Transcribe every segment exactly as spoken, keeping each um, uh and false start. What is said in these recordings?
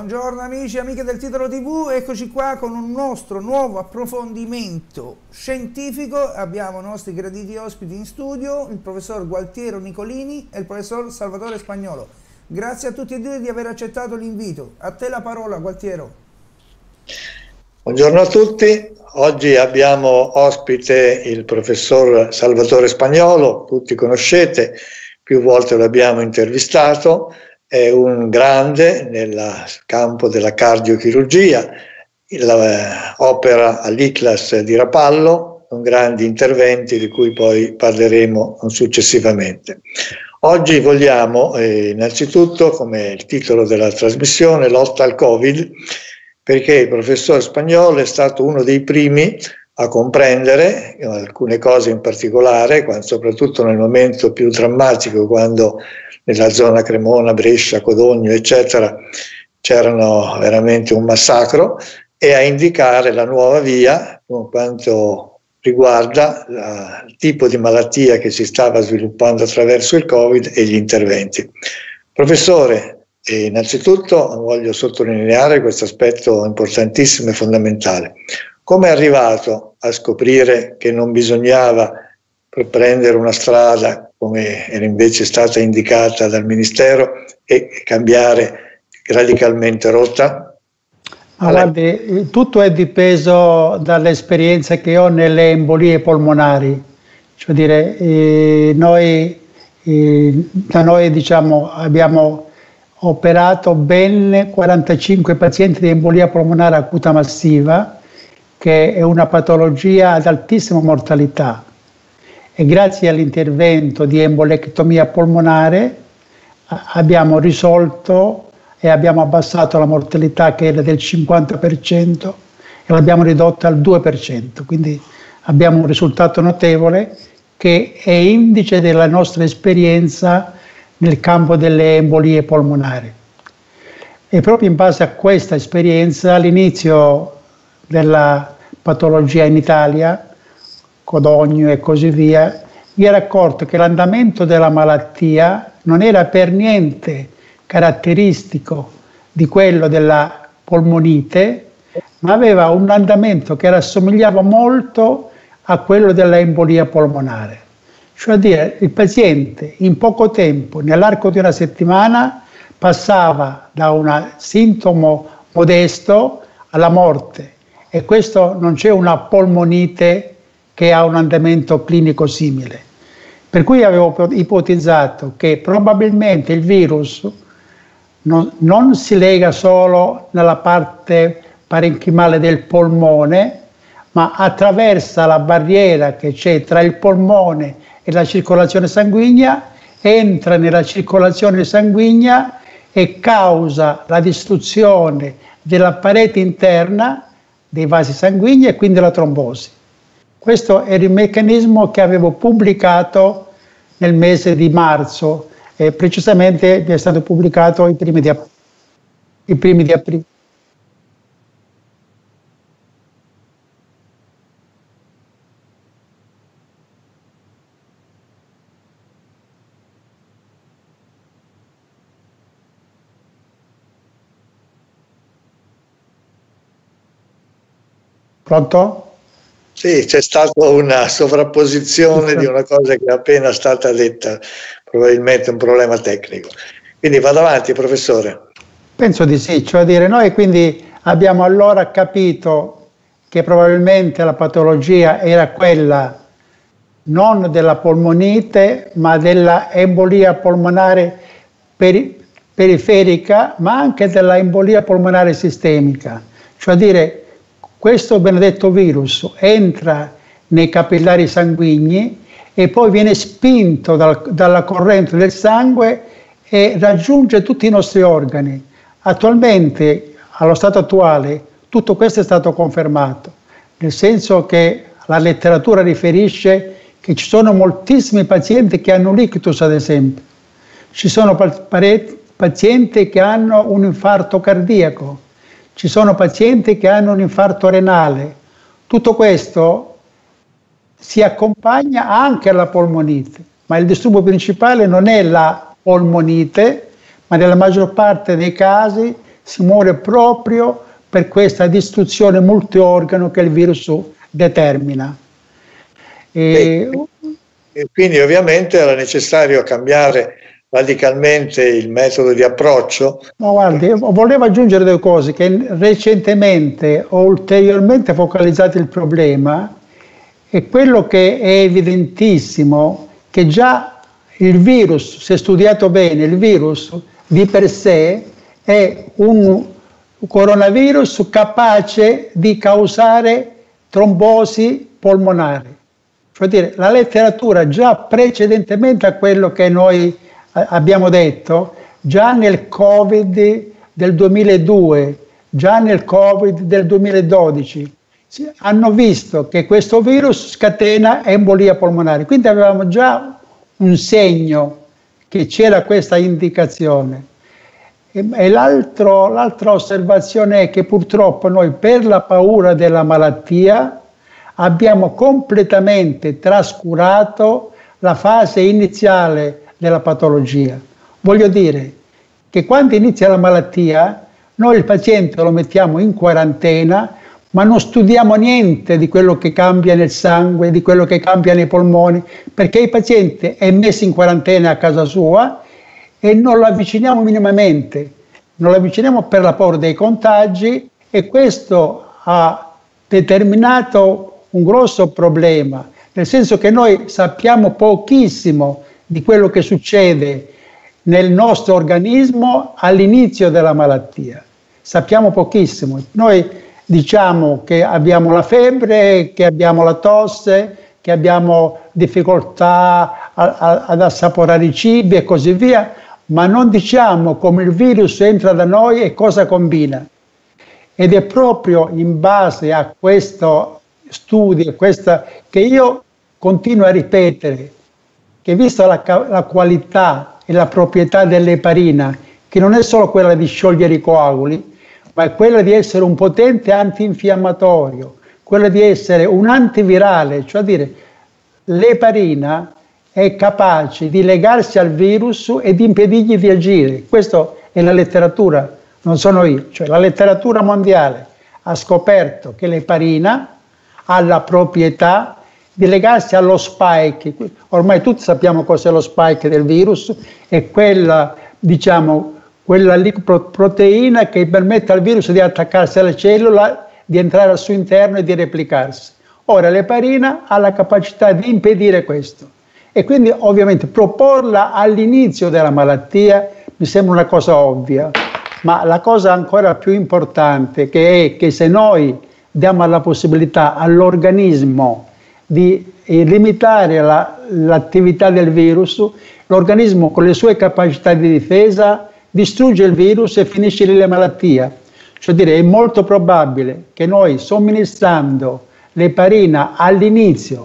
Buongiorno amici e amiche del Titolo tivù, eccoci qua con un nostro nuovo approfondimento scientifico. Abbiamo i nostri graditi ospiti in studio, il professor Gualtiero Nicolini e il professor Salvatore Spagnolo. Grazie a tutti e due di aver accettato l'invito. A te la parola, Gualtiero. Buongiorno a tutti, oggi abbiamo ospite il professor Salvatore Spagnolo, tutti conoscete, più volte lo abbiamo intervistato. È un grande nel campo della cardiochirurgia, la, opera all'I C L A S di Rapallo, con grandi interventi di cui poi parleremo successivamente. Oggi vogliamo eh, innanzitutto, come il titolo della trasmissione, lotta al Covid, perché il professor Spagnolo è stato uno dei primi a comprendere alcune cose in particolare, quando, soprattutto nel momento più drammatico, quando nella zona Cremona, Brescia, Codogno, eccetera, c'erano veramente un massacro, e a indicare la nuova via con quanto riguarda la, il tipo di malattia che si stava sviluppando attraverso il Covid e gli interventi. Professore, eh, innanzitutto voglio sottolineare questo aspetto importantissimo e fondamentale. Come è arrivato a scoprire che non bisognava prendere una strada come era invece stata indicata dal Ministero e cambiare radicalmente rotta? Ma guardi, tutto è dipeso dall'esperienza che ho nelle embolie polmonari. Cioè dire, eh, noi, eh, da noi diciamo, abbiamo operato ben quarantacinque pazienti di embolia polmonare acuta massiva, che è una patologia ad altissima mortalità. E grazie all'intervento di embolectomia polmonare abbiamo risolto e abbiamo abbassato la mortalità, che era del cinquanta per cento, e l'abbiamo ridotta al due per cento. Quindi abbiamo un risultato notevole che è indice della nostra esperienza nel campo delle embolie polmonari. E proprio in base a questa esperienza, all'inizio della patologia in Italia, Codogno e così via, mi ero accorto che l'andamento della malattia non era per niente caratteristico di quello della polmonite, ma aveva un andamento che rassomigliava molto a quello della embolia polmonare. Cioè a dire, il paziente in poco tempo, nell'arco di una settimana, passava da un sintomo modesto alla morte, e questo non c'è una polmonite che ha un andamento clinico simile. Per cui avevo ipotizzato che probabilmente il virus non, non si lega solo nella parte parenchimale del polmone, ma attraversa la barriera che c'è tra il polmone e la circolazione sanguigna, entra nella circolazione sanguigna e causa la distruzione della parete interna dei vasi sanguigni e quindi la trombosi. Questo era il meccanismo che avevo pubblicato nel mese di marzo, e precisamente è stato pubblicato i primi di, ap- i primi di aprile. Pronto? Sì, c'è stata una sovrapposizione di una cosa che è appena stata detta, probabilmente un problema tecnico. Quindi vado avanti, professore. Penso di sì, cioè dire, noi quindi abbiamo allora capito che probabilmente la patologia era quella non della polmonite, ma della embolia polmonare peri- periferica, ma anche della embolia polmonare sistemica. Cioè dire, questo benedetto virus entra nei capillari sanguigni e poi viene spinto dal, dalla corrente del sangue e raggiunge tutti i nostri organi. Attualmente, allo stato attuale, tutto questo è stato confermato, nel senso che la letteratura riferisce che ci sono moltissimi pazienti che hanno l'ictus, ad esempio. Ci sono pazienti che hanno un infarto cardiaco. Ci sono pazienti che hanno un infarto renale. Tutto questo si accompagna anche alla polmonite, ma il disturbo principale non è la polmonite, ma nella maggior parte dei casi si muore proprio per questa distruzione multiorgano che il virus determina. E, e quindi ovviamente era necessario cambiare radicalmente il metodo di approccio. Ma guardi, volevo aggiungere due cose, che recentemente ho ulteriormente focalizzato il problema, e quello che è evidentissimo, che già il virus, se studiato bene, il virus di per sé è un coronavirus capace di causare trombosi polmonari. Cioè dire, la letteratura già precedentemente a quello che noi abbiamo detto, già nel Covid del duemiladue, già nel Covid del duemiladodici, hanno visto che questo virus scatena embolia polmonare. Quindi avevamo già un segno che c'era questa indicazione. E, e l'altra osservazione è che purtroppo noi, per la paura della malattia, abbiamo completamente trascurato la fase iniziale della patologia. Voglio dire che quando inizia la malattia, noi il paziente lo mettiamo in quarantena, ma non studiamo niente di quello che cambia nel sangue, di quello che cambia nei polmoni, perché il paziente è messo in quarantena a casa sua e non lo avviciniamo minimamente, non lo avviciniamo per la paura dei contagi, e questo ha determinato un grosso problema, nel senso che noi sappiamo pochissimo di quello che succede nel nostro organismo all'inizio della malattia. Sappiamo pochissimo. Noi diciamo che abbiamo la febbre, che abbiamo la tosse, che abbiamo difficoltà a, a, ad assaporare i cibi e così via, ma non diciamo come il virus entra da noi e cosa combina. Ed è proprio in base a questo studio, questa, che io continuo a ripetere, che vista la, la qualità e la proprietà dell'eparina, che non è solo quella di sciogliere i coaguli, ma è quella di essere un potente antinfiammatorio, quella di essere un antivirale, cioè dire l'eparina è capace di legarsi al virus e di impedirgli di agire. Questa è la letteratura, non sono io, cioè la letteratura mondiale ha scoperto che l'eparina ha la proprietà di legarsi allo spike. Ormai tutti sappiamo cos'è lo spike del virus, è quella, diciamo, quella proteina che permette al virus di attaccarsi alla cellula, di entrare al suo interno e di replicarsi. Ora l'eparina ha la capacità di impedire questo, e quindi ovviamente proporla all'inizio della malattia mi sembra una cosa ovvia, ma la cosa ancora più importante che è che se noi diamo la possibilità all'organismo di limitare la, l'attività del virus, l'organismo con le sue capacità di difesa distrugge il virus e finisce lì la malattia. Cioè dire, è molto probabile che noi somministrando l'eparina all'inizio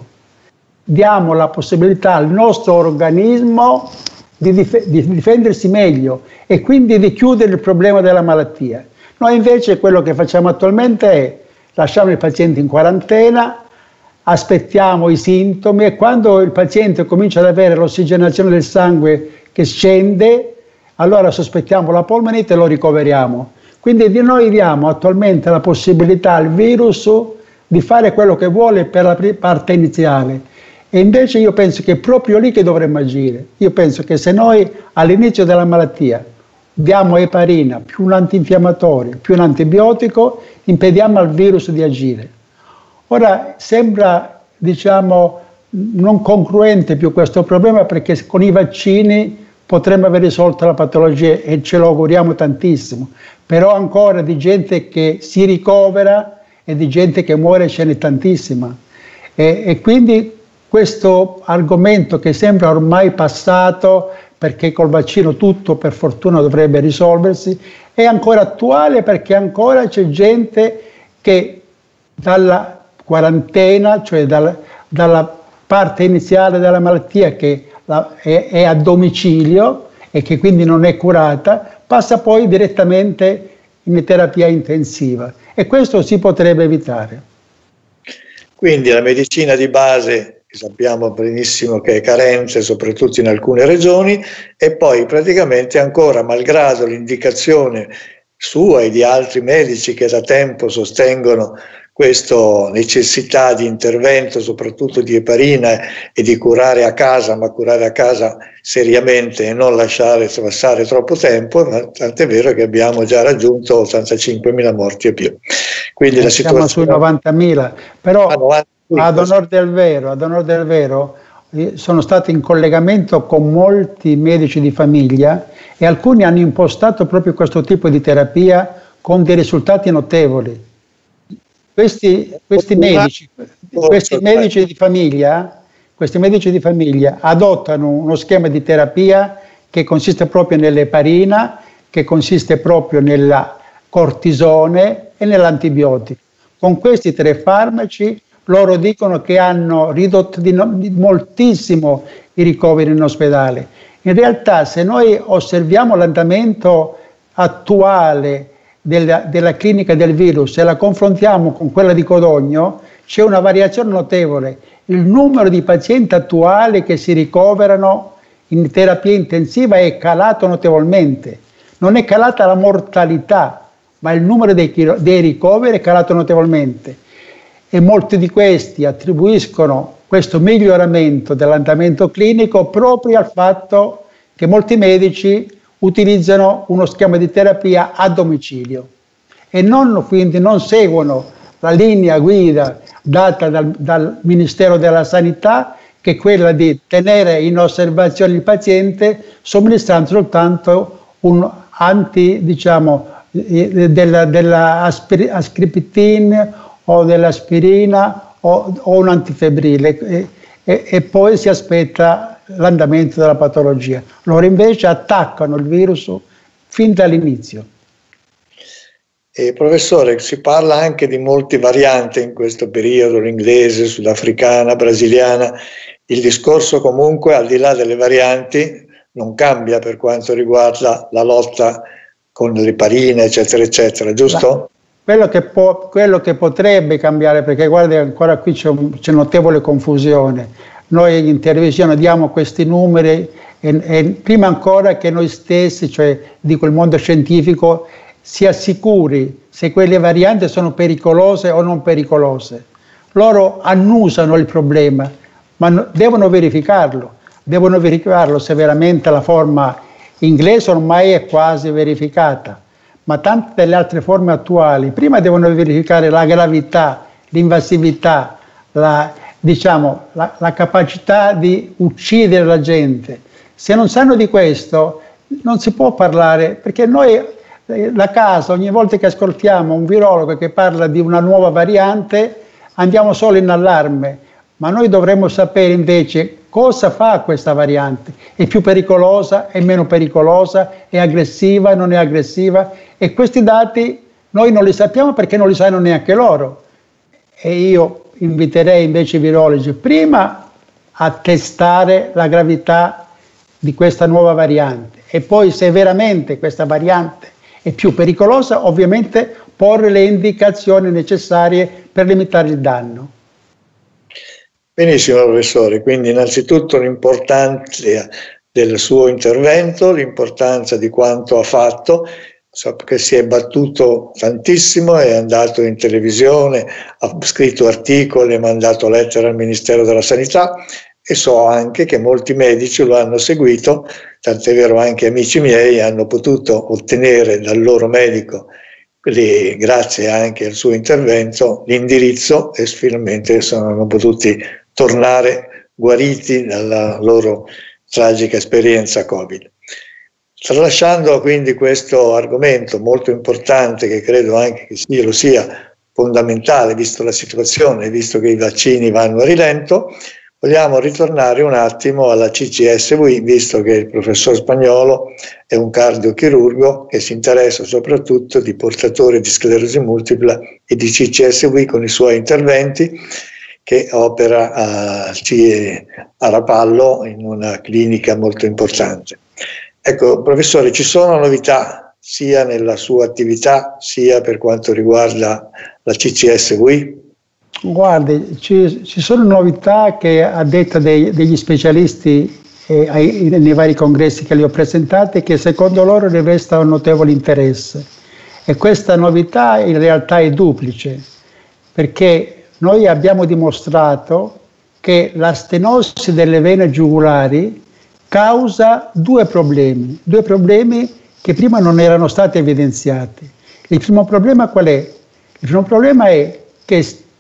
diamo la possibilità al nostro organismo di, dif- di difendersi meglio e quindi di chiudere il problema della malattia. Noi invece quello che facciamo attualmente è lasciamo il paziente in quarantena, aspettiamo i sintomi, e quando il paziente comincia ad avere l'ossigenazione del sangue che scende, allora sospettiamo la polmonite e lo ricoveriamo. Quindi noi diamo attualmente la possibilità al virus di fare quello che vuole per la parte iniziale, e invece io penso che è proprio lì che dovremmo agire. Io penso che se noi all'inizio della malattia diamo eparina, più un antinfiammatorio, più un antibiotico, impediamo al virus di agire. Ora sembra, diciamo, non congruente più questo problema, perché con i vaccini potremmo aver risolto la patologia e ce lo auguriamo tantissimo, però ancora di gente che si ricovera e di gente che muore ce n'è tantissima, e, e quindi questo argomento che sembra ormai passato, perché col vaccino tutto per fortuna dovrebbe risolversi, è ancora attuale, perché ancora c'è gente che dalla quarantena, cioè dalla, dalla parte iniziale della malattia che la, è, è a domicilio e che quindi non è curata, passa poi direttamente in terapia intensiva, e questo si potrebbe evitare. Quindi la medicina di base, che sappiamo benissimo che è carente soprattutto in alcune regioni, e poi praticamente ancora, malgrado l'indicazione sua e di altri medici che da tempo sostengono questa necessità di intervento, soprattutto di eparina e di curare a casa, ma curare a casa seriamente e non lasciare passare troppo tempo, tant'è vero che abbiamo già raggiunto ottantacinquemila morti e più. Quindi eh, la situazione... Siamo sui novantamila, però ad onor del vero, ad onor del vero, sono stato in collegamento con molti medici di famiglia e alcuni hanno impostato proprio questo tipo di terapia con dei risultati notevoli. Questi, questi, medici, questi medici di famiglia, questi medici di famiglia adottano uno schema di terapia che consiste proprio nell'eparina, che consiste proprio nella cortisone e nell'antibiotico. Con questi tre farmaci loro dicono che hanno ridotto di, no, di moltissimo i ricoveri in ospedale. In realtà, se noi osserviamo l'andamento attuale della, della clinica del virus e la confrontiamo con quella di Codogno, c'è una variazione notevole. Il numero di pazienti attuali che si ricoverano in terapia intensiva è calato notevolmente. Non è calata la mortalità, ma il numero dei, dei ricoveri è calato notevolmente. E molti di questi attribuiscono questo miglioramento dell'andamento clinico proprio al fatto che molti medici utilizzano uno schema di terapia a domicilio e non, quindi non seguono la linea guida data dal, dal Ministero della Sanità, che è quella di tenere in osservazione il paziente somministrando soltanto un anti, diciamo, della, della ascriptin o dell'aspirina o, o un antifebbrile e, e, e poi si aspetta l'andamento della patologia. Loro invece attaccano il virus fin dall'inizio. E professore, si parla anche di molte varianti in questo periodo, l'inglese, sudafricana, brasiliana. Il discorso comunque, al di là delle varianti, non cambia per quanto riguarda la lotta con l'eparina, eccetera, eccetera, giusto? La, quello, che può, quello che potrebbe cambiare, perché guardi, ancora qui c'è, c'è notevole confusione. Noi in televisione diamo questi numeri e, e prima ancora che noi stessi, cioè dico il mondo scientifico, si assicuri se quelle varianti sono pericolose o non pericolose. Loro annusano il problema, ma no, devono verificarlo, devono verificarlo se veramente la forma inglese ormai è quasi verificata, ma tante delle altre forme attuali, prima devono verificare la gravità, l'invasività, la, diciamo, la, la capacità di uccidere la gente. Se non sanno di questo, non si può parlare, perché noi da casa, ogni volta che ascoltiamo un virologo che parla di una nuova variante, andiamo solo in allarme, ma noi dovremmo sapere invece cosa fa questa variante. È più pericolosa, è meno pericolosa, è aggressiva, non è aggressiva, e questi dati noi non li sappiamo perché non li sanno neanche loro. E io inviterei invece i virologi prima a testare la gravità di questa nuova variante e poi, se veramente questa variante è più pericolosa, ovviamente porre le indicazioni necessarie per limitare il danno. Benissimo professore, quindi innanzitutto l'importanza del suo intervento, l'importanza di quanto ha fatto. So che si è battuto tantissimo, è andato in televisione, ha scritto articoli, ha mandato lettere al Ministero della Sanità e so anche che molti medici lo hanno seguito, tant'è vero anche amici miei hanno potuto ottenere dal loro medico, quindi grazie anche al suo intervento, l'indirizzo e finalmente sono potuti tornare guariti dalla loro tragica esperienza Covid. Tralasciando quindi questo argomento molto importante, che credo anche che sia, lo sia fondamentale, visto la situazione, visto che i vaccini vanno a rilento, vogliamo ritornare un attimo alla C C S V I, visto che il professor Spagnolo è un cardiochirurgo che si interessa soprattutto di portatori di sclerosi multipla e di C C S V I con i suoi interventi, che opera a, a Rapallo in una clinica molto importante. Ecco, professore, ci sono novità sia nella sua attività sia per quanto riguarda la C C S V I? Guardi, ci, ci sono novità che, a detta dei, degli specialisti eh, ai, nei vari congressi che li ho presentati, che secondo loro rivestano notevole interesse. E questa novità in realtà è duplice, perché noi abbiamo dimostrato che la stenosi delle vene giugulari causa due problemi, due problemi che prima non erano stati evidenziati. Il primo problema qual è? Il primo problema è che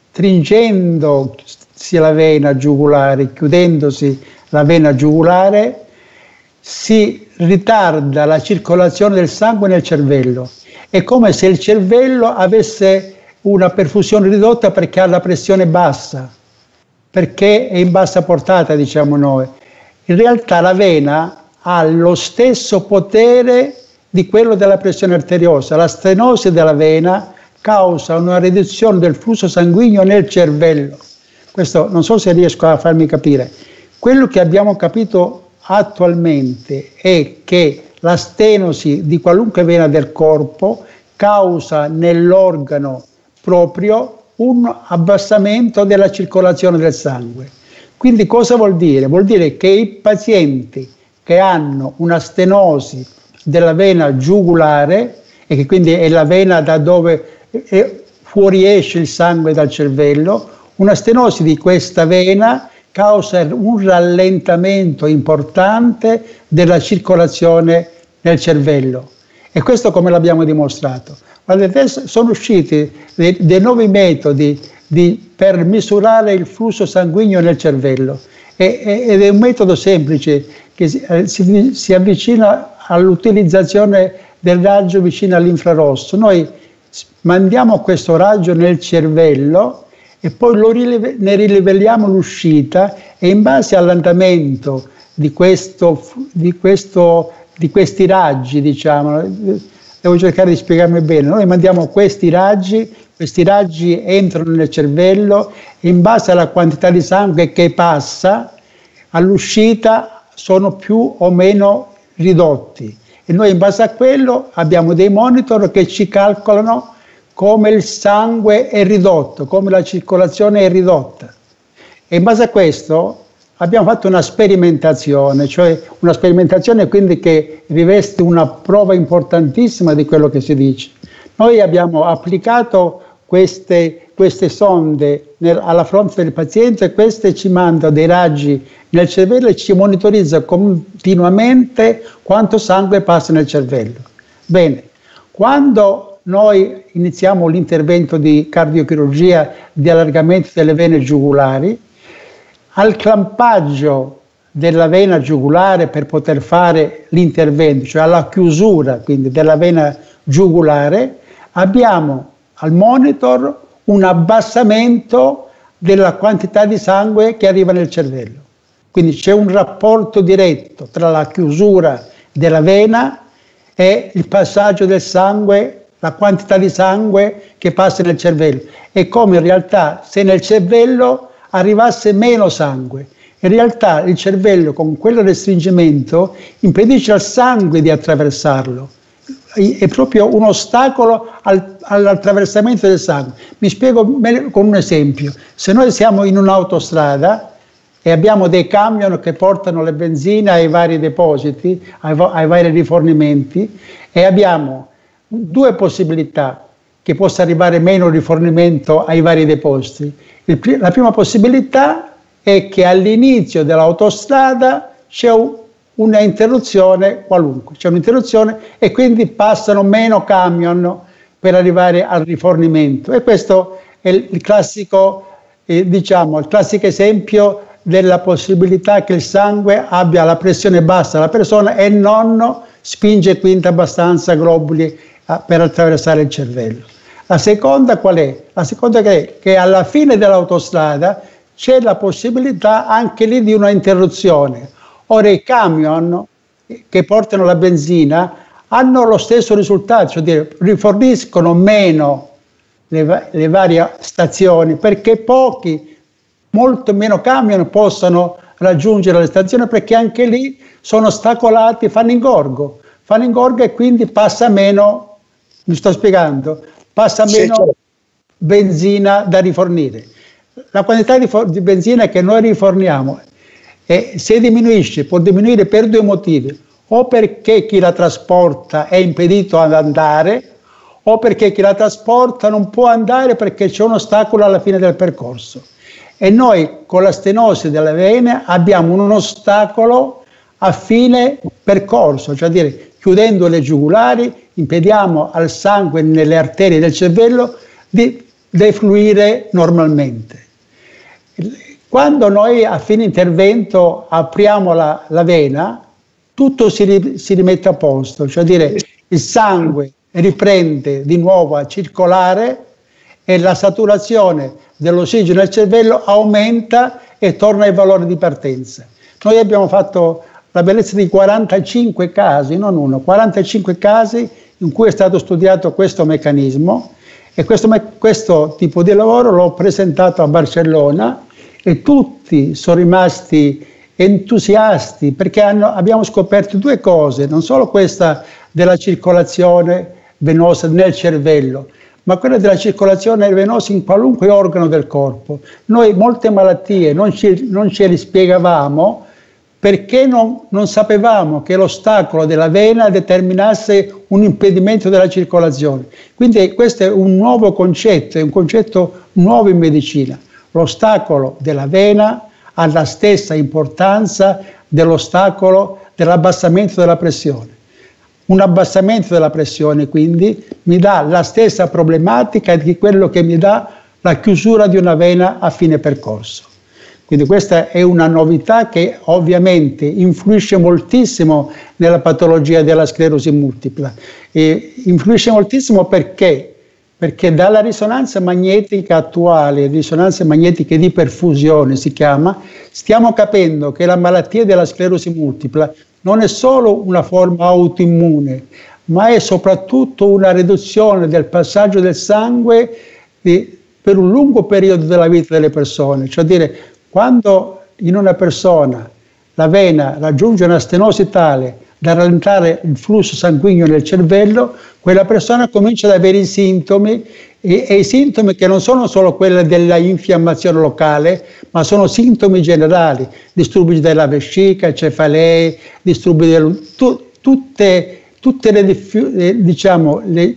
stringendosi la vena giugulare, chiudendosi la vena giugulare, si ritarda la circolazione del sangue nel cervello. È come se il cervello avesse una perfusione ridotta perché ha la pressione bassa, perché è in bassa portata, diciamo noi. In realtà la vena ha lo stesso potere di quello della pressione arteriosa. La stenosi della vena causa una riduzione del flusso sanguigno nel cervello. Questo non so se riesco a farmi capire. Quello che abbiamo capito attualmente è che la stenosi di qualunque vena del corpo causa nell'organo proprio un abbassamento della circolazione del sangue. Quindi cosa vuol dire? Vuol dire che i pazienti che hanno una stenosi della vena giugulare, e che quindi è la vena da dove fuoriesce il sangue dal cervello, una stenosi di questa vena causa un rallentamento importante della circolazione nel cervello. E questo come l'abbiamo dimostrato? Guardate, sono usciti dei, dei nuovi metodi di, per misurare il flusso sanguigno nel cervello, e, ed è un metodo semplice che si, si, si avvicina all'utilizzazione del raggio vicino all'infrarosso. Noi mandiamo questo raggio nel cervello e poi lo rileve, ne rilivelliamo l'uscita, e in base all'andamento di, questo, di, questo, di questi raggi, diciamo, devo cercare di spiegarmi bene, noi mandiamo questi raggi, questi raggi entrano nel cervello e in base alla quantità di sangue che passa, all'uscita sono più o meno ridotti. E noi in base a quello abbiamo dei monitor che ci calcolano come il sangue è ridotto, come la circolazione è ridotta. E in base a questo abbiamo fatto una sperimentazione, cioè una sperimentazione quindi che riveste una prova importantissima di quello che si dice. Noi abbiamo applicato queste, queste sonde nel, alla fronte del paziente, e queste ci mandano dei raggi nel cervello e ci monitorizza continuamente quanto sangue passa nel cervello. Bene, quando noi iniziamo l'intervento di cardiochirurgia di allargamento delle vene giugulari, al clampaggio della vena giugulare per poter fare l'intervento, cioè alla chiusura quindi della vena giugulare, abbiamo al monitor un abbassamento della quantità di sangue che arriva nel cervello. Quindi c'è un rapporto diretto tra la chiusura della vena e il passaggio del sangue, la quantità di sangue che passa nel cervello. È come in realtà se nel cervello arrivasse meno sangue. In realtà il cervello con quel restringimento impedisce al sangue di attraversarlo. È proprio un ostacolo al, all'attraversamento del sangue. Mi spiego con un esempio. Se noi siamo in un'autostrada e abbiamo dei camion che portano le benzine ai vari depositi, ai, ai vari rifornimenti, e abbiamo due possibilità che possa arrivare meno rifornimento ai vari depositi. Il, la prima possibilità è che all'inizio dell'autostrada c'è un, una interruzione qualunque, c'è un'interruzione e quindi passano meno camion per arrivare al rifornimento. E questo è il, il classico, eh, diciamo, il classico esempio della possibilità che il sangue abbia la pressione bassa alla persona e non spinge quindi abbastanza globuli eh, per attraversare il cervello. La seconda qual è? La seconda è che alla fine dell'autostrada c'è la possibilità anche lì di una interruzione. Ora i camion che portano la benzina hanno lo stesso risultato, cioè dire, riforniscono meno le, le varie stazioni perché pochi, molto meno camion possono raggiungere le stazioni, perché anche lì sono ostacolati, fanno ingorgo, fanno ingorgo e quindi passa meno, mi sto spiegando, passa meno sì, benzina da rifornire. La quantità di, di benzina che noi riforniamo, eh, se diminuisce, può diminuire per due motivi: o perché chi la trasporta è impedito ad andare, o perché chi la trasporta non può andare perché c'è un ostacolo alla fine del percorso. E noi con la stenosi delle vene abbiamo un ostacolo a fine percorso, cioè dire, chiudendo le giugulari impediamo al sangue nelle arterie del cervello di defluire normalmente. Quando noi a fine intervento apriamo la, la vena, tutto si, si rimette a posto, cioè dire il sangue riprende di nuovo a circolare e la saturazione dell'ossigeno nel cervello aumenta e torna ai valori di partenza. Noi abbiamo fatto la bellezza di quarantacinque casi, non uno, quarantacinque casi in cui è stato studiato questo meccanismo e questo, questo tipo di lavoro l'ho presentato a Barcellona e tutti sono rimasti entusiasti perché hanno, abbiamo scoperto due cose, non solo questa della circolazione venosa nel cervello, ma quella della circolazione venosa in qualunque organo del corpo. Noi molte malattie non, ci, non ce le spiegavamo perché non, non sapevamo che l'ostacolo della vena determinasse un impedimento della circolazione. Quindi questo è un nuovo concetto, è un concetto nuovo in medicina. L'ostacolo della vena ha la stessa importanza dell'ostacolo dell'abbassamento della pressione. Un abbassamento della pressione quindi mi dà la stessa problematica di quello che mi dà la chiusura di una vena a fine percorso. Quindi questa è una novità che ovviamente influisce moltissimo nella patologia della sclerosi multipla. E influisce moltissimo perché? Perché dalla risonanza magnetica attuale, risonanze magnetiche di perfusione si chiama, stiamo capendo che la malattia della sclerosi multipla non è solo una forma autoimmune, ma è soprattutto una riduzione del passaggio del sangue di, per un lungo periodo della vita delle persone. Cioè dire, quando in una persona la vena raggiunge una stenosi tale da rallentare il flusso sanguigno nel cervello, quella persona comincia ad avere i sintomi e, e i sintomi che non sono solo quelli della infiammazione locale, ma sono sintomi generali, disturbi della vescica, cefalee, disturbi del, tu, tutte, tutte le, diciamo, le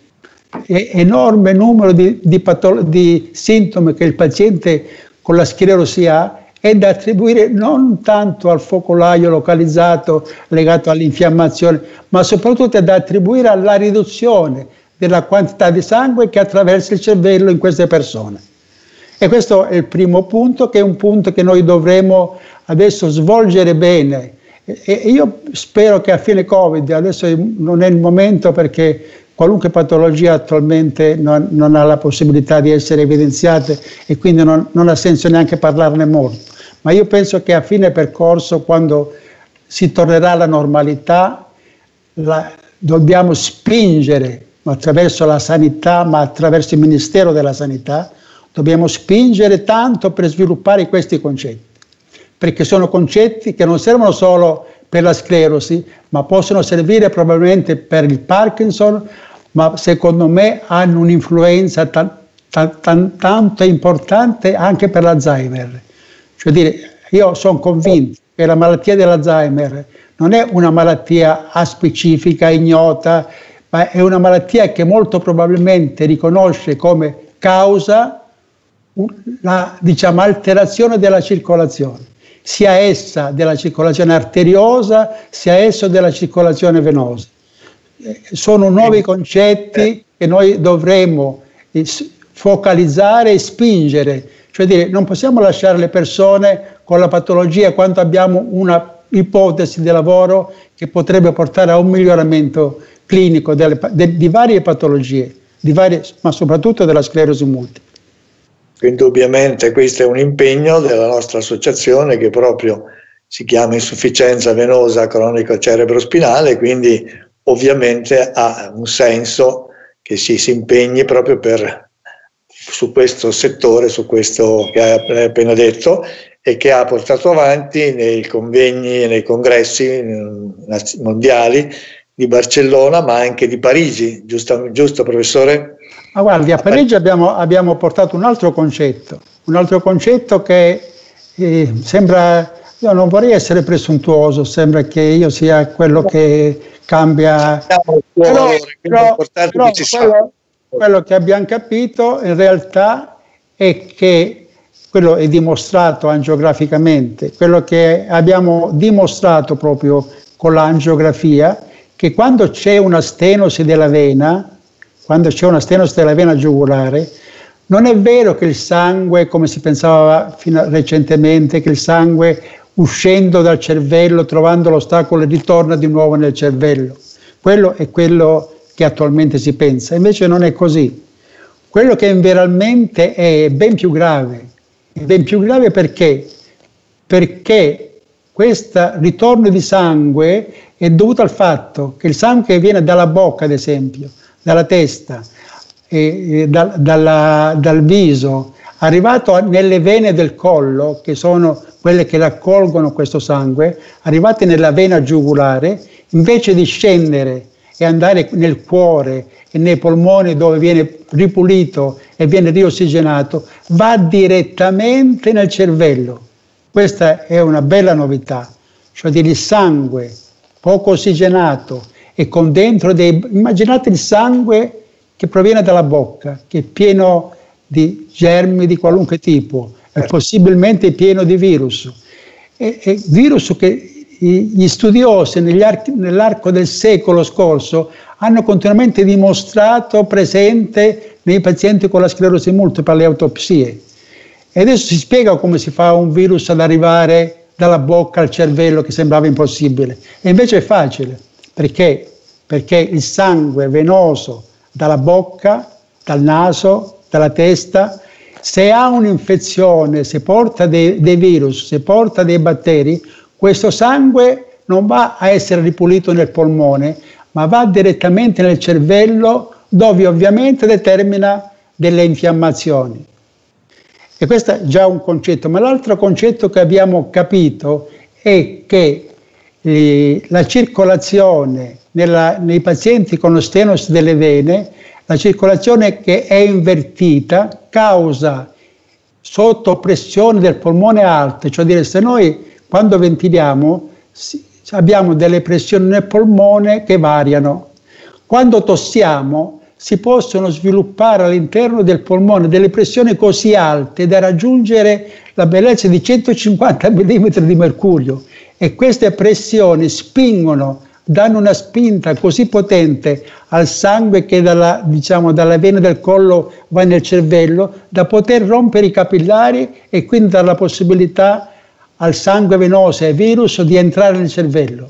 enorme numero di, di, di sintomi che il paziente con la sclerosi ha è da attribuire non tanto al focolaio localizzato legato all'infiammazione, ma soprattutto è da attribuire alla riduzione della quantità di sangue che attraversa il cervello in queste persone. E questo è il primo punto, che è un punto che noi dovremo adesso svolgere bene. E io spero che a fine Covid, adesso non è il momento perché qualunque patologia attualmente non, non ha la possibilità di essere evidenziate e quindi non, non ha senso neanche parlarne molto. Ma io penso che a fine percorso, quando si tornerà alla normalità, la, dobbiamo spingere attraverso la sanità, ma attraverso il Ministero della Sanità, dobbiamo spingere tanto per sviluppare questi concetti, perché sono concetti che non servono solo per la sclerosi, ma possono servire probabilmente per il Parkinson, ma secondo me hanno un'influenza ta- ta- ta- tanto importante anche per l'Alzheimer. Cioè dire, io sono convinto che la malattia dell'Alzheimer non è una malattia aspecifica, ignota, ma è una malattia che molto probabilmente riconosce come causa la, diciamo, alterazione della circolazione, sia essa della circolazione arteriosa, sia esso della circolazione venosa. Sono nuovi concetti che noi dovremo focalizzare e spingere, cioè dire, non possiamo lasciare le persone con la patologia quando abbiamo una ipotesi di lavoro che potrebbe portare a un miglioramento clinico delle, de, di varie patologie, di varie, ma soprattutto della sclerosi multipla. Indubbiamente questo è un impegno della nostra associazione che proprio si chiama insufficienza venosa cronico-cerebrospinale, quindi ovviamente ha un senso che si, si impegni proprio per, su questo settore, su questo che hai appena detto e che ha portato avanti nei convegni e nei congressi mondiali di Barcellona, ma anche di Parigi, giusto, giusto professore? Ma guardi, a Parigi abbiamo, abbiamo portato un altro concetto, un altro concetto che eh, sembra io non vorrei essere presuntuoso, sembra che io sia quello che cambia, però, però, però quello, quello che abbiamo capito in realtà è che quello è dimostrato angiograficamente, quello che abbiamo dimostrato proprio con l'angiografia, che quando c'è una stenosi della vena, quando c'è una stenosi della vena giugulare, non è vero che il sangue, come si pensava fino a recentemente, che il sangue uscendo dal cervello, trovando l'ostacolo, ritorna di nuovo nel cervello. Quello è quello che attualmente si pensa, invece non è così. Quello che veramente è ben più grave, è ben più grave perché? Perché questo ritorno di sangue è dovuto al fatto che il sangue che viene dalla bocca, ad esempio, dalla testa, e, e da, dalla, dal viso, arrivato nelle vene del collo, che sono quelle che raccolgono questo sangue, arrivate nella vena giugulare, invece di scendere e andare nel cuore e nei polmoni dove viene ripulito e viene riossigenato, va direttamente nel cervello. Questa è una bella novità, cioè dire il sangue poco ossigenato e con dentro dei... immaginate il sangue che proviene dalla bocca, che è pieno di germi di qualunque tipo, è possibilmente pieno di virus. E, e virus che gli studiosi negli archi, nell'arco del secolo scorso hanno continuamente dimostrato presente nei pazienti con la sclerosi multipla alle autopsie. E adesso si spiega come si fa un virus ad arrivare dalla bocca al cervello, che sembrava impossibile. E invece è facile. Perché? Perché il sangue venoso dalla bocca, dal naso, dalla testa, se ha un'infezione, se porta dei, dei virus, se porta dei batteri, questo sangue non va a essere ripulito nel polmone, ma va direttamente nel cervello, dove ovviamente determina delle infiammazioni. E questo è già un concetto, ma l'altro concetto che abbiamo capito è che eh, la circolazione nella, nei pazienti con stenosi delle vene, la circolazione che è invertita causa sotto pressione del polmone alte, cioè dire se noi quando ventiliamo abbiamo delle pressioni nel polmone che variano. Quando tossiamo si possono sviluppare all'interno del polmone delle pressioni così alte da raggiungere la bellezza di centocinquanta millimetri di mercurio, e queste pressioni spingono, danno una spinta così potente al sangue che dalla, diciamo, dalla vena del collo va nel cervello, da poter rompere i capillari e quindi dare la possibilità al sangue venoso e ai virus di entrare nel cervello.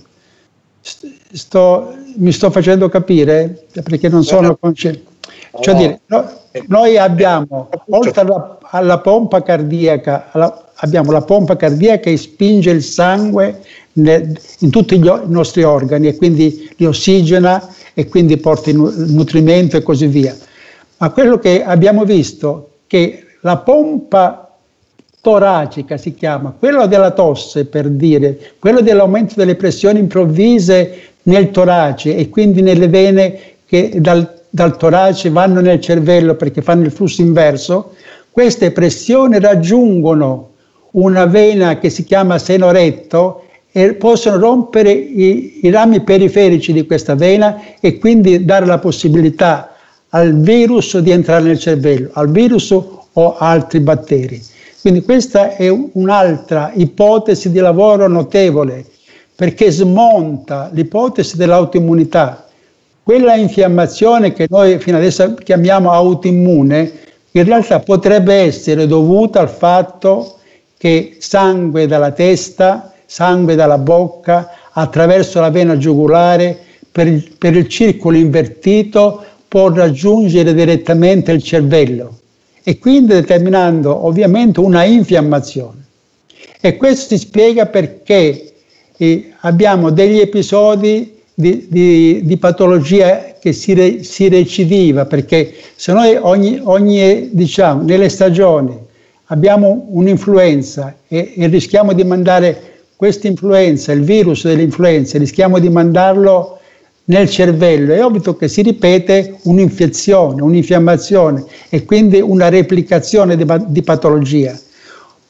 Sto, mi sto facendo capire? Perché non sono consciente. Cioè dire, no, noi abbiamo, oltre alla, alla pompa cardiaca, alla, abbiamo la pompa cardiaca che spinge il sangue nel, in tutti gli, i nostri organi, e quindi li ossigena e quindi porta il nutrimento e così via. Ma quello che abbiamo visto è che la pompa toracica si chiama, quello della tosse per dire, quello dell'aumento delle pressioni improvvise nel torace e quindi nelle vene che dal, dal torace vanno nel cervello perché fanno il flusso inverso, queste pressioni raggiungono una vena che si chiama seno retto e possono rompere i, i rami periferici di questa vena e quindi dare la possibilità al virus di entrare nel cervello, al virus o altri batteri. Quindi questa è un'altra ipotesi di lavoro notevole, perché smonta l'ipotesi dell'autoimmunità. Quella infiammazione che noi fino adesso chiamiamo autoimmune, in realtà potrebbe essere dovuta al fatto che sangue dalla testa, sangue dalla bocca, attraverso la vena giugulare, per il, per il circolo invertito, può raggiungere direttamente il cervello, e quindi determinando ovviamente una infiammazione. E questo si spiega perché eh, abbiamo degli episodi di, di, di patologia che si, re, si recidiva, perché se noi ogni, ogni diciamo, nelle stagioni abbiamo un'influenza e, e rischiamo di mandare questa influenza, il virus dell'influenza, rischiamo di mandarlo nel cervello, è ovvio che si ripete un'infezione, un'infiammazione e quindi una replicazione di, di patologia.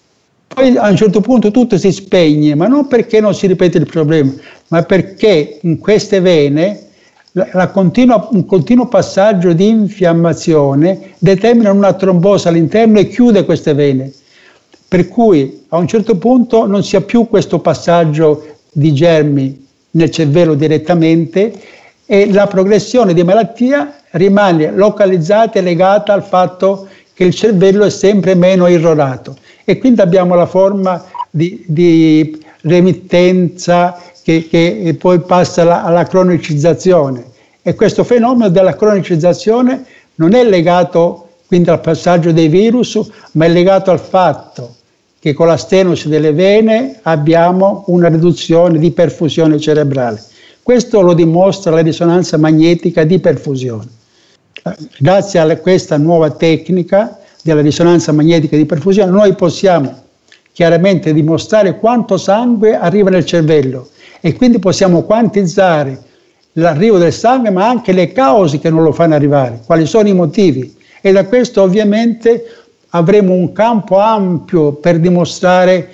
Poi a un certo punto tutto si spegne, ma non perché non si ripete il problema, ma perché in queste vene la, la continua, un continuo passaggio di infiammazione determina una trombosi all'interno e chiude queste vene. Per cui a un certo punto non si ha più questo passaggio di germi nel cervello direttamente e la progressione di malattia rimane localizzata e legata al fatto che il cervello è sempre meno irrorato e quindi abbiamo la forma di, di remittenza che, che poi passa alla, alla cronicizzazione e questo fenomeno della cronicizzazione non è legato quindi al passaggio dei virus, ma è legato al fatto che con la stenosi delle vene abbiamo una riduzione di perfusione cerebrale. Questo lo dimostra la risonanza magnetica di perfusione. Grazie a questa nuova tecnica della risonanza magnetica di perfusione noi possiamo chiaramente dimostrare quanto sangue arriva nel cervello e quindi possiamo quantizzare l'arrivo del sangue ma anche le cause che non lo fanno arrivare, quali sono i motivi e da questo ovviamente avremo un campo ampio per dimostrare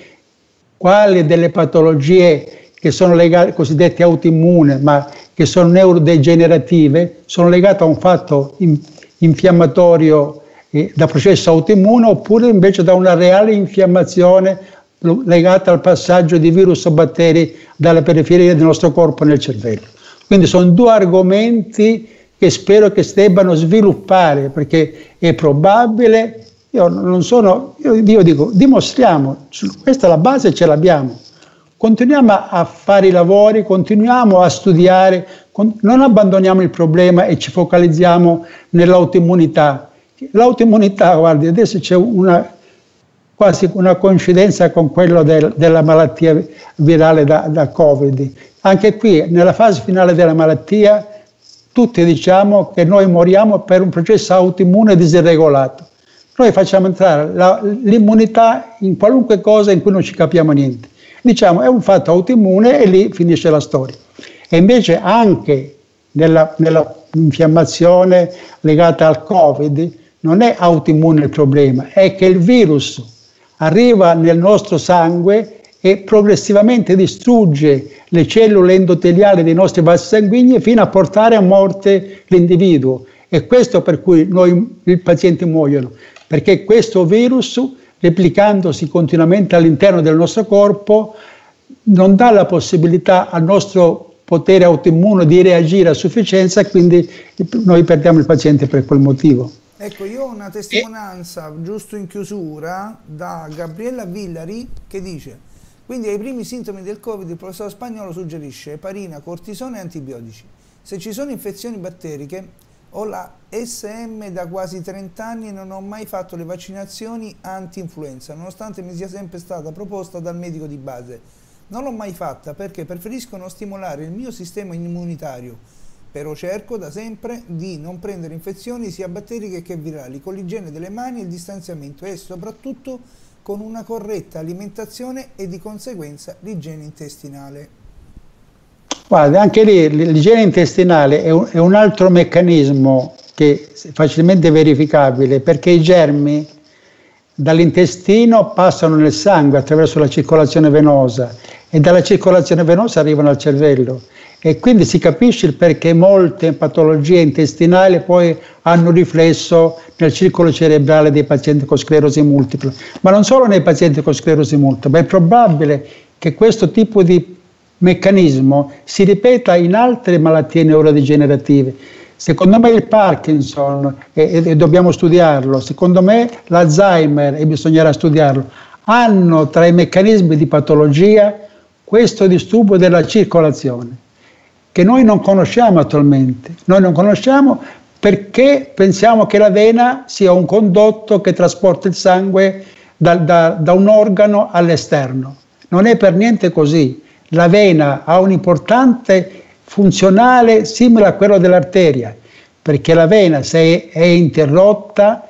quali delle patologie che sono legate, cosiddette autoimmune, ma che sono neurodegenerative, sono legate a un fatto in, infiammatorio eh, da processo autoimmune oppure invece da una reale infiammazione legata al passaggio di virus o batteri dalla periferia del nostro corpo nel cervello. Quindi sono due argomenti che spero che si debbano sviluppare perché è probabile. Io non sono, io, io dico, dimostriamo, questa è la base, ce l'abbiamo. Continuiamo a fare i lavori, continuiamo a studiare, con, non abbandoniamo il problema e ci focalizziamo nell'autoimmunità. L'autoimmunità, guardi, adesso c'è una, quasi una coincidenza con quello del, della malattia virale da, da Covid. Anche qui, nella fase finale della malattia, tutti diciamo che noi moriamo per un processo autoimmune disregolato. Noi facciamo entrare l'immunità in qualunque cosa in cui non ci capiamo niente. Diciamo è un fatto autoimmune e lì finisce la storia. E invece anche nella, nella infiammazione legata al Covid non è autoimmune il problema, è che il virus arriva nel nostro sangue e progressivamente distrugge le cellule endoteliali dei nostri vasi sanguigni fino a portare a morte l'individuo. E questo per cui noi, i pazienti muoiono. Perché questo virus, replicandosi continuamente all'interno del nostro corpo, non dà la possibilità al nostro potere autoimmune di reagire a sufficienza e quindi noi perdiamo il paziente per quel motivo. Ecco, io ho una testimonianza, e... giusto in chiusura, da Gabriella Villari che dice: quindi ai primi sintomi del Covid il professor Spagnuolo suggerisce eparina, cortisone e antibiotici. Se ci sono infezioni batteriche, ho la S M da quasi trenta anni e non ho mai fatto le vaccinazioni anti-influenza, nonostante mi sia sempre stata proposta dal medico di base. Non l'ho mai fatta perché preferisco non stimolare il mio sistema immunitario, però cerco da sempre di non prendere infezioni sia batteriche che virali, con l'igiene delle mani e il distanziamento e soprattutto con una corretta alimentazione e di conseguenza l'igiene intestinale. Guarda, anche lì l'igiene intestinale è un, è un altro meccanismo che è facilmente verificabile perché i germi dall'intestino passano nel sangue attraverso la circolazione venosa e dalla circolazione venosa arrivano al cervello e quindi si capisce il perché molte patologie intestinali poi hanno riflesso nel circolo cerebrale dei pazienti con sclerosi multipla, ma non solo nei pazienti con sclerosi multipla, è probabile che questo tipo di meccanismo si ripeta in altre malattie neurodegenerative. Secondo me il Parkinson, e, e dobbiamo studiarlo, secondo me l'Alzheimer, e bisognerà studiarlo, hanno tra i meccanismi di patologia questo disturbo della circolazione, che noi non conosciamo attualmente. Noi non conosciamo perché pensiamo che la vena sia un condotto che trasporta il sangue da, da, da un organo all'esterno. Non è per niente così. La vena ha un importante funzionale simile a quello dell'arteria, perché la vena, se è interrotta,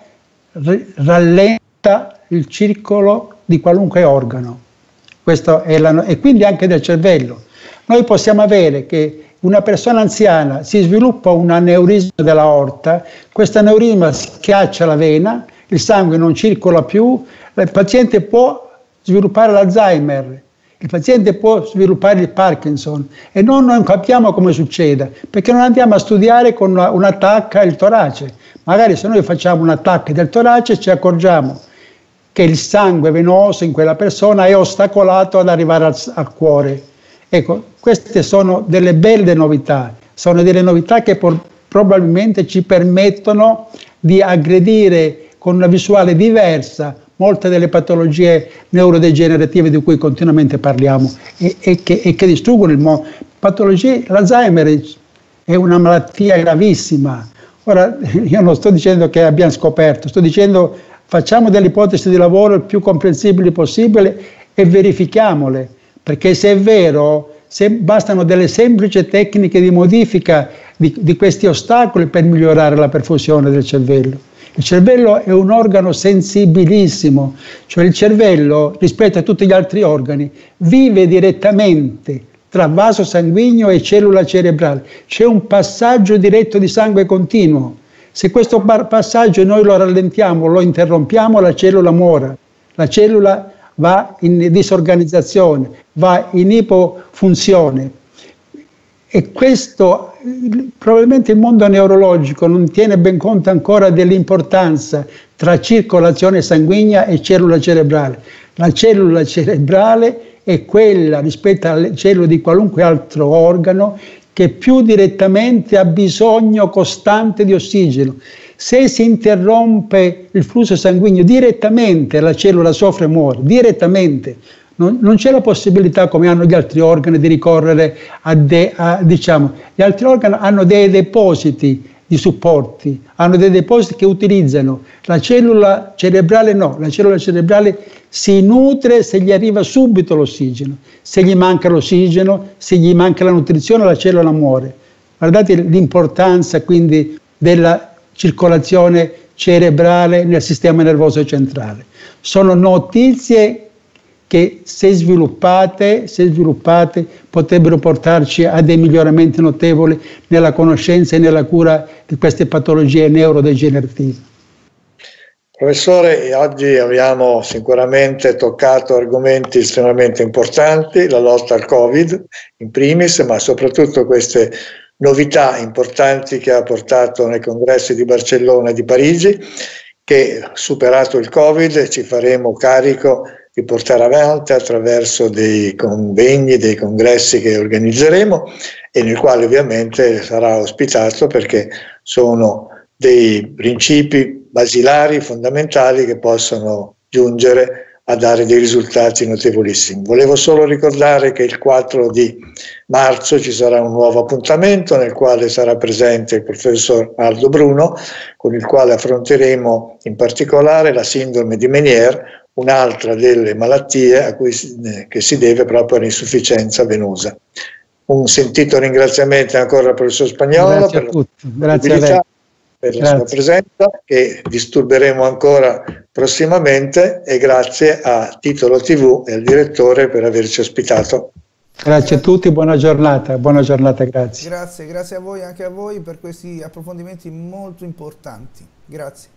rallenta il circolo di qualunque organo. Questo è la, e quindi anche del cervello. Noi possiamo avere che una persona anziana si sviluppa un aneurisma dell'aorta, questo aneurisma schiaccia la vena, il sangue non circola più, il paziente può sviluppare l'Alzheimer, il paziente può sviluppare il Parkinson e noi non capiamo come succeda, perché non andiamo a studiare con una, una tacca il torace. Magari se noi facciamo una tacca del torace ci accorgiamo che il sangue venoso in quella persona è ostacolato ad arrivare al, al cuore. Ecco, queste sono delle belle novità, sono delle novità che por, probabilmente ci permettono di aggredire con una visuale diversa molte delle patologie neurodegenerative di cui continuamente parliamo e, e, che, e che distruggono il mondo. Patologie, l'Alzheimer è una malattia gravissima. Ora, io non sto dicendo che abbiamo scoperto, sto dicendo facciamo delle ipotesi di lavoro il più comprensibili possibile e verifichiamole, perché se è vero, se bastano delle semplici tecniche di modifica di, di questi ostacoli per migliorare la perfusione del cervello. Il cervello è un organo sensibilissimo, cioè il cervello, rispetto a tutti gli altri organi, vive direttamente tra vaso sanguigno e cellula cerebrale. C'è un passaggio diretto di sangue continuo. Se questo passaggio noi lo rallentiamo, lo interrompiamo, la cellula muore. La cellula va in disorganizzazione, va in ipofunzione. E questo, probabilmente il mondo neurologico non tiene ben conto ancora dell'importanza tra circolazione sanguigna e cellula cerebrale. La cellula cerebrale è quella, rispetto alle cellule di qualunque altro organo, che più direttamente ha bisogno costante di ossigeno. Se si interrompe il flusso sanguigno direttamente, la cellula soffre e muore, direttamente. Non, non c'è la possibilità, come hanno gli altri organi, di ricorrere a, de, a diciamo, gli altri organi hanno dei depositi di supporti, hanno dei depositi che utilizzano. La cellula cerebrale no, la cellula cerebrale si nutre se gli arriva subito l'ossigeno. Se gli manca l'ossigeno, se gli manca la nutrizione, la cellula muore. Guardate l'importanza quindi della circolazione cerebrale nel sistema nervoso centrale. Sono notizie che se sviluppate, se sviluppate potrebbero portarci a dei miglioramenti notevoli nella conoscenza e nella cura di queste patologie neurodegenerative. Professore, oggi abbiamo sicuramente toccato argomenti estremamente importanti, la lotta al Covid in primis, ma soprattutto queste novità importanti che ha portato nei congressi di Barcellona e di Parigi, che superato il Covid ci faremo carico di portare avanti attraverso dei convegni, dei congressi che organizzeremo e nel quale ovviamente sarà ospitato, perché sono dei principi basilari, fondamentali, che possono giungere a dare dei risultati notevolissimi. Volevo solo ricordare che il quattro di marzo ci sarà un nuovo appuntamento nel quale sarà presente il professor Aldo Bruno, con il quale affronteremo in particolare la sindrome di Meniere, un'altra delle malattie a cui si, eh, che si deve proprio all'insufficienza venosa. Un sentito ringraziamento ancora al professor Spagnuolo per, la per la grazie. sua presenza, che disturberemo ancora prossimamente, e grazie a Titolo tivù e al direttore per averci ospitato. Grazie a tutti, buona giornata, buona giornata, grazie. Grazie, grazie a voi, anche a voi per questi approfondimenti molto importanti. Grazie.